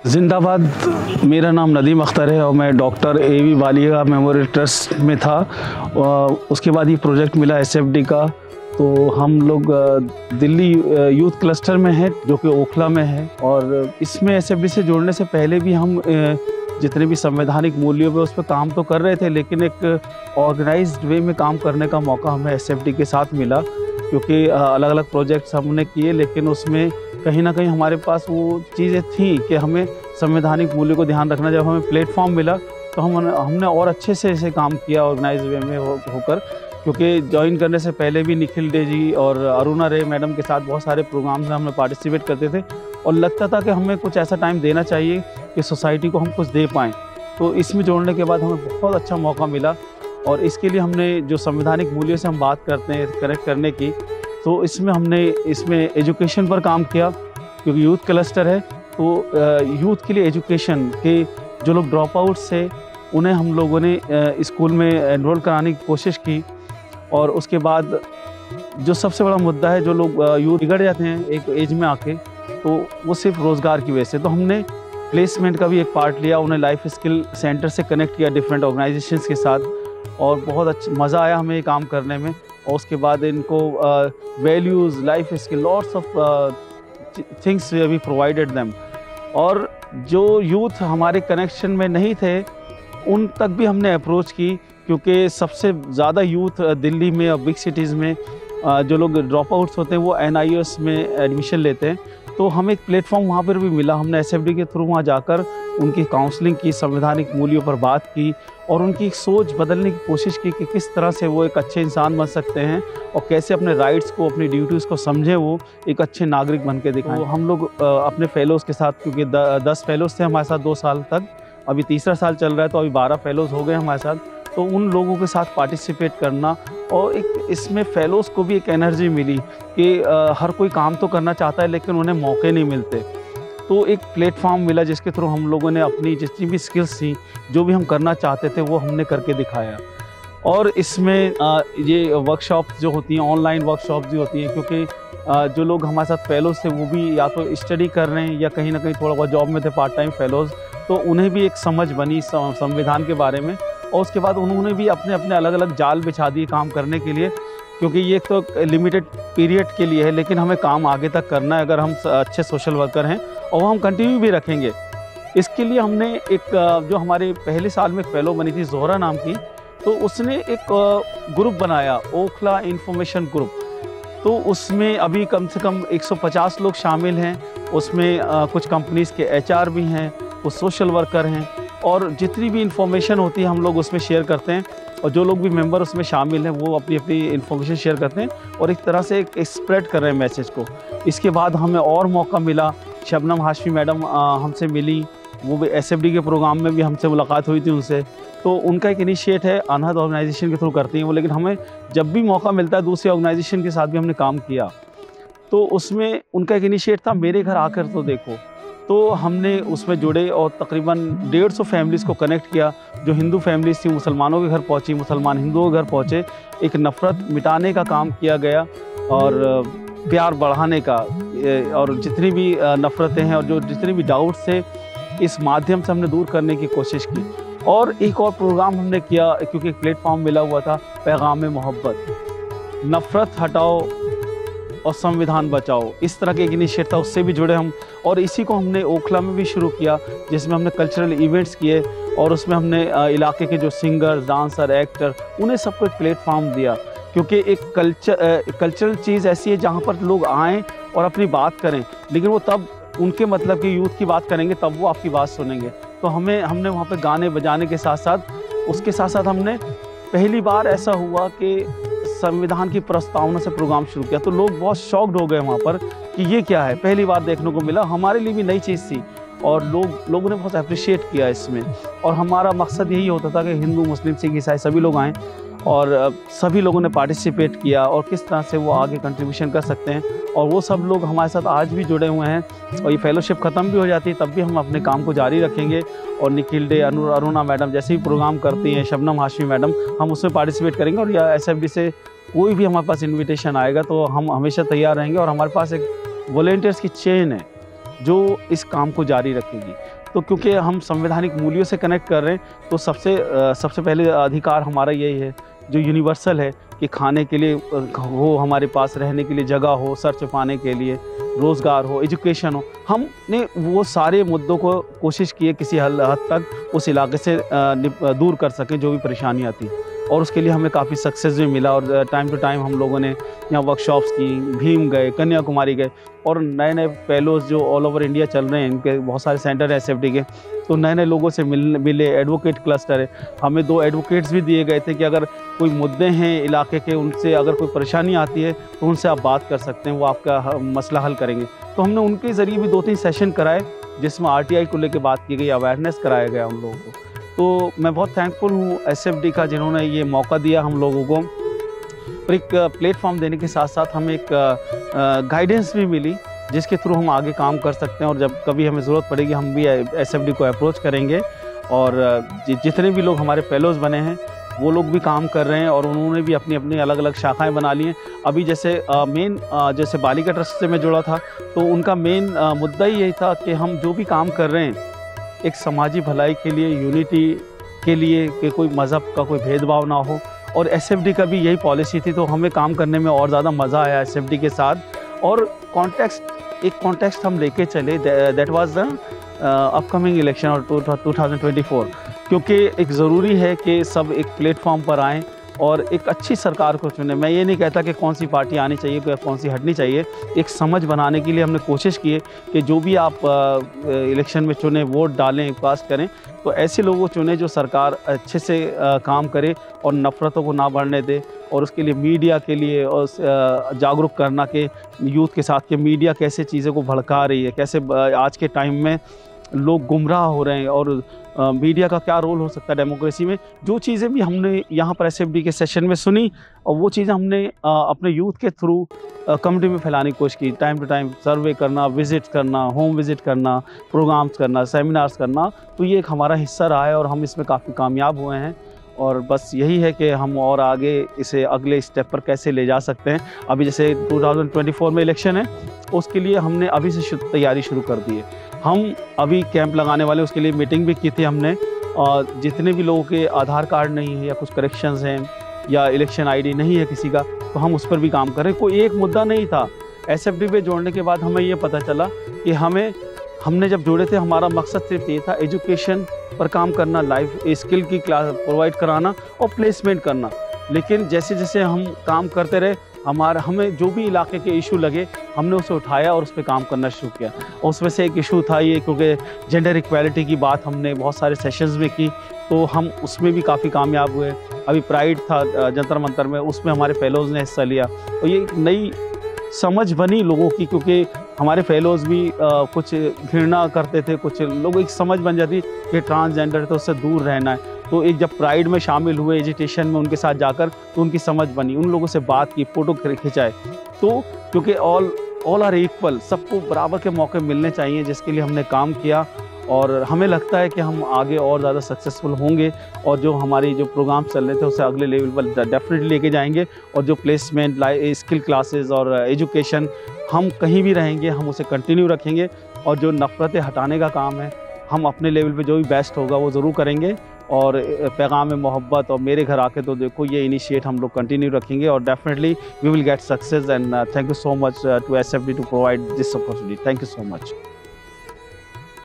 जिंदाबाद। मेरा नाम नदीम अख्तर है और मैं doctor A V. Walia memorial trust में था। उसके बाद ये प्रोजेक्ट मिला एसएफडी का, तो हम लोग दिल्ली यूथ क्लस्टर में हैं जो कि ओखला में है। और इसमें एसएफडी से जुड़ने से पहले भी हम जितने भी संवैधानिक मूल्यों पे उस पर काम तो कर रहे थे, लेकिन एक ऑर्गेनाइज्ड वे में काम करने का मौका हमें एसएफडी के साथ मिला, क्योंकि अलग अलग प्रोजेक्ट्स हमने किए, लेकिन उसमें कहीं ना कहीं हमारे पास वो चीज़ें थी कि हमें संवैधानिक मूल्यों को ध्यान रखना। जब हमें प्लेटफॉर्म मिला तो हमने और अच्छे से इसे काम किया ऑर्गेनाइज वे में होकर, क्योंकि ज्वाइन करने से पहले भी निखिल डे जी और अरुणा रे मैडम के साथ बहुत सारे प्रोग्राम्स में हम पार्टिसिपेट करते थे और लगता था कि हमें कुछ ऐसा टाइम देना चाहिए कि सोसाइटी को हम कुछ दे पाएँ। तो इसमें जोड़ने के बाद हमें बहुत अच्छा मौका मिला और इसके लिए हमने जो संवैधानिक मूल्यों से हम बात करते हैं करेक्ट करने की, तो हमने इसमें एजुकेशन पर काम किया, क्योंकि यूथ क्लस्टर है। तो यूथ के लिए एजुकेशन के जो लोग ड्रॉप आउट से उन्हें हम लोगों ने स्कूल में एनरोल कराने की कोशिश की। और उसके बाद जो सबसे बड़ा मुद्दा है, जो लोग यूथ बिगड़ जाते हैं एक एज में आके, तो वो सिर्फ रोज़गार की वजह से, तो हमने प्लेसमेंट का भी एक पार्ट लिया, उन्हें लाइफ स्किल सेंटर से कनेक्ट किया डिफरेंट ऑर्गेनाइजेशंस के साथ, और बहुत अच्छा मज़ा आया हमें ये काम करने में। और उसके बाद इनको values, life skill, lots of things we provided them. और जो यूथ हमारे कनेक्शन में नहीं थे उन तक भी हमने अप्रोच की, क्योंकि सबसे ज़्यादा यूथ दिल्ली में और बिग सिटीज़ में जो लोग ड्रॉप आउट्स होते हैं वो NIOS में एडमिशन लेते हैं। तो हमें एक प्लेटफॉर्म वहाँ पर भी मिला। हमने एसएफडी के थ्रू वहाँ जाकर उनकी काउंसलिंग की, संवैधानिक मूल्यों पर बात की और उनकी सोच बदलने की कोशिश की कि किस तरह से वो एक अच्छे इंसान बन सकते हैं और कैसे अपने राइट्स को, अपनी ड्यूटीज़ को समझें, वो एक अच्छे नागरिक बन के दिखाएं। तो हम लोग अपने फेलोज़ के साथ, क्योंकि 10 फेलोज़ थे हमारे साथ 2 साल तक, अभी तीसरा साल चल रहा है तो अभी 12 फेलोज़ हो गए हमारे साथ। तो उन लोगों के साथ पार्टिसिपेट करना, और एक इसमें फेलोज़ को भी एक एनर्जी मिली कि हर कोई काम तो करना चाहता है लेकिन उन्हें मौके नहीं मिलते। तो एक प्लेटफॉर्म मिला जिसके थ्रू हम लोगों ने अपनी जितनी भी स्किल्स थी, जो भी हम करना चाहते थे, वो हमने करके दिखाया। और इसमें ये वर्कशॉप्स जो होती हैं, ऑनलाइन वर्कशॉप्स भी होती हैं, क्योंकि जो लोग हमारे साथ फेलोज़ थे वो भी या तो स्टडी कर रहे हैं या कहीं ना कहीं थोड़ा बहुत जॉब में थे, पार्ट टाइम फेलोज़, तो उन्हें भी एक समझ बनी संविधान के बारे में। और उसके बाद उन्होंने भी अपने अपने अलग अलग जाल बिछा दिए काम करने के लिए, क्योंकि ये तो लिमिटेड पीरियड के लिए है, लेकिन हमें काम आगे तक करना है अगर हम अच्छे सोशल वर्कर हैं, और वो हम कंटिन्यू भी रखेंगे। इसके लिए हमने एक जो हमारे पहले साल में फेलो बनी थी ज़ोहरा नाम की, तो उसने एक ग्रुप बनाया, ओखला इन्फॉर्मेशन ग्रुप। तो उसमें अभी कम से कम 150 लोग शामिल हैं। उसमें कुछ कंपनीज़ के HR भी हैं, कुछ सोशल वर्कर हैं, और जितनी भी इंफॉर्मेशन होती है हम लोग उसमें शेयर करते हैं, और जो लोग भी मेंबर उसमें शामिल हैं वो अपनी अपनी इन्फॉर्मेशन शेयर करते हैं और एक तरह से एक स्प्रेड कर रहे हैं मैसेज को। इसके बाद हमें और मौका मिला, शबनम हाशमी मैडम हमसे मिली, वो भी एसएफडी के प्रोग्राम में भी हमसे मुलाकात हुई थी उनसे। तो उनका एक इनिशिएट है, अनहद ऑर्गेनाइजेशन के थ्रू करती हैं वो, लेकिन हमें जब भी मौका मिलता है दूसरे ऑर्गेनाइजेशन के साथ भी हमने काम किया। तो उसमें उनका एक इनिशिएट था, मेरे घर आकर तो देखो। तो हमने उसमें जुड़े और तकरीबन 150 फैमिलीज़ को कनेक्ट किया। जो हिंदू फैमिलीज़ थी मुसलमानों के घर पहुंची, मुसलमान हिंदुओं के घर पहुंचे, एक नफ़रत मिटाने का काम किया गया और प्यार बढ़ाने का, और जितनी भी नफ़रतें हैं और जो जितने भी डाउट्स थे, इस माध्यम से हमने दूर करने की कोशिश की। और एक और प्रोग्राम हमने किया, क्योंकि एक प्लेटफॉर्म मिला हुआ था, पैगाम मोहब्बत, नफ़रत हटाओ और संविधान बचाओ, इस तरह के एक इनिशिएटिव था, उससे भी जुड़े हम। और इसी को हमने ओखला में भी शुरू किया, जिसमें हमने कल्चरल इवेंट्स किए और उसमें हमने इलाके के जो सिंगर, डांसर, एक्टर, उन्हें सबको एक प्लेटफॉर्म दिया, क्योंकि एक कल्चरल चीज़ ऐसी है जहाँ पर लोग आएँ और अपनी बात करें, लेकिन वो तब उनके मतलब कि यूथ की बात करेंगे तब वो आपकी बात सुनेंगे। तो हमने वहाँ पे गाने बजाने के साथ साथ, उसके साथ साथ हमने पहली बार ऐसा हुआ कि संविधान की प्रस्तावना से प्रोग्राम शुरू किया। तो लोग बहुत शॉक्ड हो गए वहाँ पर कि ये क्या है, पहली बार देखने को मिला, हमारे लिए भी नई चीज़ थी, और लोगों ने बहुत अप्रिशिएट किया इसमें। और हमारा मकसद यही होता था कि हिंदू, मुस्लिम, सिख, ईसाई सभी लोग आएँ और सभी लोगों ने पार्टिसिपेट किया और किस तरह से वो आगे कंट्रीब्यूशन कर सकते हैं। और वो सब लोग हमारे साथ आज भी जुड़े हुए हैं, और ये फेलोशिप ख़त्म भी हो जाती है तब भी हम अपने काम को जारी रखेंगे। और निखिल डे, अरुणा मैडम जैसे भी प्रोग्राम करती हैं, शबनम हाशमी मैडम, हम उसमें पार्टिसिपेट करेंगे। और या एसएफडी से कोई भी हमारे पास इन्विटेशन आएगा तो हम हमेशा तैयार रहेंगे। और हमारे पास एक वॉलेंटियर्स की चेन है जो इस काम को जारी रखेगी। तो क्योंकि हम संवैधानिक मूल्यों से कनेक्ट कर रहे हैं, तो सबसे पहले अधिकार हमारा यही है जो यूनिवर्सल है कि खाने के लिए हो, हमारे पास रहने के लिए जगह हो, सर छुपाने के लिए रोज़गार हो, एजुकेशन हो। हमने वो सारे मुद्दों को कोशिश की है किसी हद तक उस इलाके से दूर कर सकें जो भी परेशानियाँ थी, और उसके लिए हमें काफ़ी सक्सेस भी मिला। और टाइम टू टाइम हम लोगों ने यहाँ वर्कशॉप्स की, भीम गए, कन्याकुमारी गए, और नए नए फेलोज़ जो ऑल ओवर इंडिया चल रहे हैं, इनके बहुत सारे सेंटर है एसएफडी के, तो नए नए लोगों से मिले। एडवोकेट क्लस्टर है, हमें 2 एडवोकेट्स भी दिए गए थे कि अगर कोई मुद्दे हैं इलाके के, उनसे अगर कोई परेशानी आती है तो उनसे आप बात कर सकते हैं, वो आपका मसला हल करेंगे। तो हमने उनके ज़रिए भी 2-3 सेशन कराए जिसमें आरटीआई को लेकर बात की गई, अवेयरनेस कराया गया हम लोगों को। तो मैं बहुत थैंकफुल हूँ एसएफडी का जिन्होंने ये मौका दिया हम लोगों को, और एक प्लेटफॉर्म देने के साथ साथ हमें एक गाइडेंस भी मिली जिसके थ्रू हम आगे काम कर सकते हैं, और जब कभी हमें ज़रूरत पड़ेगी हम भी एसएफडी को अप्रोच करेंगे। और जितने भी लोग हमारे फेलोज़ बने हैं वो लोग भी काम कर रहे हैं, और उन्होंने भी अपनी अपनी अलग अलग शाखाएं बना ली हैं। अभी जैसे जैसे बालिका ट्रस्ट से मैं जुड़ा था, तो उनका मेन मुद्दा ही यही था कि हम जो भी काम कर रहे हैं एक समाजी भलाई के लिए, यूनिटी के लिए, कि कोई मज़हब का कोई भेदभाव ना हो, और एसएफडी का भी यही पॉलिसी थी। तो हमें काम करने में और ज़्यादा मज़ा आया एसएफडी के साथ। और एक कॉन्टेक्स्ट हम लेके चले, that was the upcoming election और 2024, क्योंकि एक ज़रूरी है कि सब एक प्लेटफॉर्म पर आएँ और एक अच्छी सरकार को चुने। मैं ये नहीं कहता कि कौन सी पार्टी आनी चाहिए या कौन सी हटनी चाहिए, एक समझ बनाने के लिए हमने कोशिश की है कि जो भी आप इलेक्शन में चुने, वोट डालें, कास्ट करें, तो ऐसे लोगों को चुने जो सरकार अच्छे से काम करे और नफ़रतों को ना बढ़ने दे। और उसके लिए मीडिया के लिए और जागरूक करना के यूथ के साथ कि मीडिया कैसे चीज़ों को भड़का रही है, कैसे आज के टाइम में लोग गुमराह हो रहे हैं, और मीडिया का क्या रोल हो सकता है डेमोक्रेसी में। जो चीज़ें भी हमने यहाँ पर एसएफडी के सेशन में सुनी, और वो चीज़ें हमने अपने यूथ के थ्रू कम्युनिटी में फैलाने की कोशिश की। टाइम टू टाइम सर्वे करना, विज़िट करना, होम विज़िट करना, प्रोग्राम्स करना, सेमिनार्स करना, तो ये एक हमारा हिस्सा रहा है और हम इसमें काफ़ी कामयाब हुए हैं। और बस यही है कि हम और आगे इसे अगले स्टेप पर कैसे ले जा सकते हैं। अभी जैसे 2024 में इलेक्शन है, उसके लिए हमने अभी से तैयारी शुरू कर दी है। हम अभी कैंप लगाने वाले, उसके लिए मीटिंग भी की थी हमने, और जितने भी लोगों के आधार कार्ड नहीं है या कुछ करेक्शंस हैं या इलेक्शन आईडी नहीं है किसी का, तो हम उस पर भी काम कर रहे हैं। कोई एक मुद्दा नहीं था। एसएफडी पे जोड़ने के बाद हमें ये पता चला कि हमने जब जुड़े थे, हमारा मकसद सिर्फ ये था एजुकेशन पर काम करना, लाइफ स्किल की क्लास प्रोवाइड कराना और प्लेसमेंट करना। लेकिन जैसे जैसे हम काम करते रहे, हमें जो भी इलाके के इशू लगे, हमने उसे उठाया और उस पर काम करना शुरू किया। और उसमें से एक इशू था ये, क्योंकि जेंडर इक्वालिटी की बात हमने बहुत सारे सेशंस में की, तो हम उसमें भी काफ़ी कामयाब हुए। अभी प्राइड था जंतर मंतर में, उसमें हमारे फेलोज़ ने हिस्सा लिया, और ये नई समझ बनी लोगों की, क्योंकि हमारे फेलोज़ भी कुछ घृणा करते थे, कुछ लोग एक समझ बन जाती कि ट्रांसजेंडर है तो उससे दूर रहना है। तो एक जब प्राइड में शामिल हुए, एजिटेशन में उनके साथ जाकर, तो उनकी समझ बनी, उन लोगों से बात की, फ़ोटो खिंचाए। तो क्योंकि ऑल आर इक्वल, सबको बराबर के मौके मिलने चाहिए, जिसके लिए हमने काम किया। और हमें लगता है कि हम आगे और ज़्यादा सक्सेसफुल होंगे, और जो हमारी जो प्रोग्राम चल रहे थे उसे अगले लेवल पर डेफिनेटली लेके जाएंगे। और जो प्लेसमेंट, स्किल क्लासेस और एजुकेशन, हम कहीं भी रहेंगे हम उसे कंटिन्यू रखेंगे। और जो नफ़रतें हटाने का काम है, हम अपने लेवल पे जो भी बेस्ट होगा वो ज़रूर करेंगे। और पैगाम मोहब्बत और मेरे घर आके तो देखो, ये इनिशिएट हम लोग कंटिन्यू रखेंगे, और definitely we will get success. And thank you so much to SFD to provide this opportunity. Thank you so much.